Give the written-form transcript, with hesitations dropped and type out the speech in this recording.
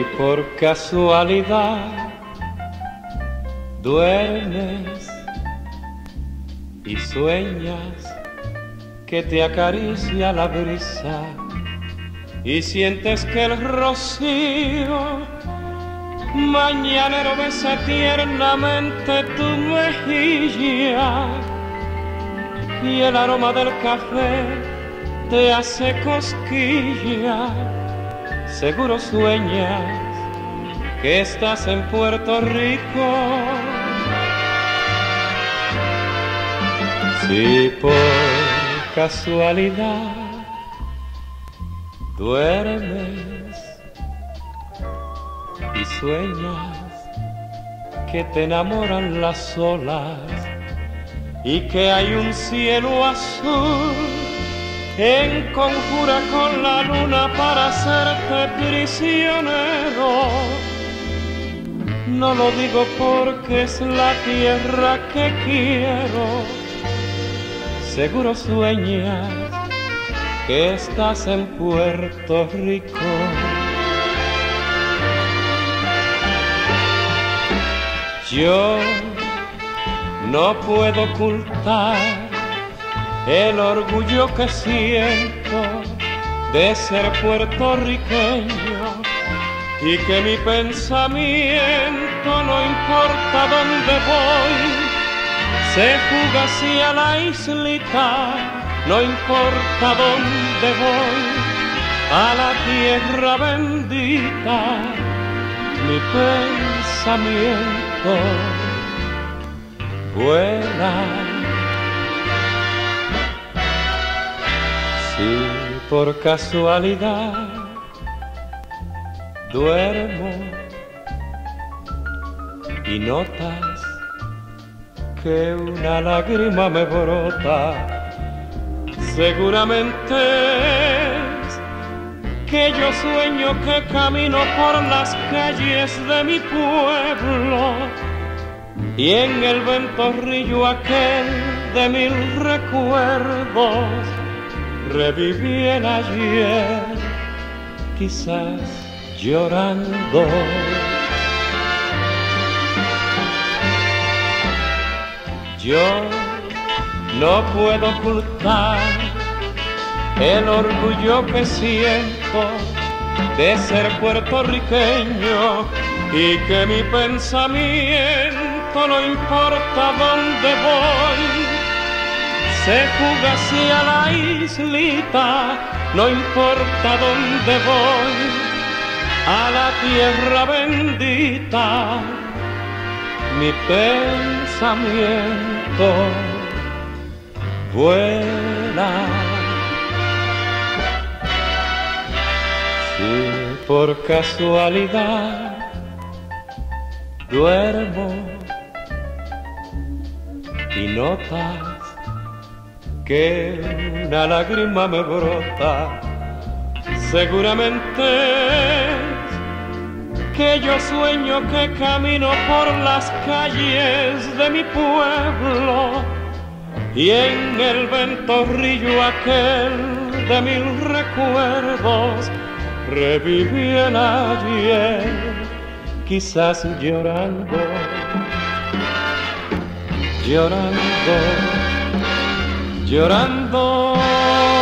por casualidad duermes y sueñas que te acaricia la brisa y sientes que el rocío mañanero besa tiernamente tu mejilla y el aroma del café te hace cosquilla. Seguro sueñas que estás en Puerto Rico. Si por casualidad duermes y sueñas que te enamoran las olas y que hay un cielo azul en conjura con la luna para hacerte prisionero. No lo digo porque es la tierra que quiero. Seguro sueñas que estás en Puerto Rico. Yo no puedo ocultar el orgullo que siento de ser puertorriqueño y que mi pensamiento, no importa dónde voy, se fuga hacia la islita, no importa dónde voy, a la tierra bendita, mi pensamiento vuela. Si por casualidad duermo y notas que una lágrima me brota, seguramente es que yo sueño que camino por las calles de mi pueblo y en el ventorrillo aquel de mil recuerdos reviví el ayer, quizás llorando. Yo no puedo ocultar el orgullo que siento de ser puertorriqueño y que mi pensamiento, no importa dónde voy, se fuga hacia la islita, no importa dónde voy, a la tierra bendita, mi pensamiento vuela. Si por casualidad duermo y notas que una lágrima me brota, seguramente es que yo sueño que camino por las calles de mi pueblo y en el ventorrillo aquel de mil recuerdos reviví el ayer, quizás llorando, llorando, llorando.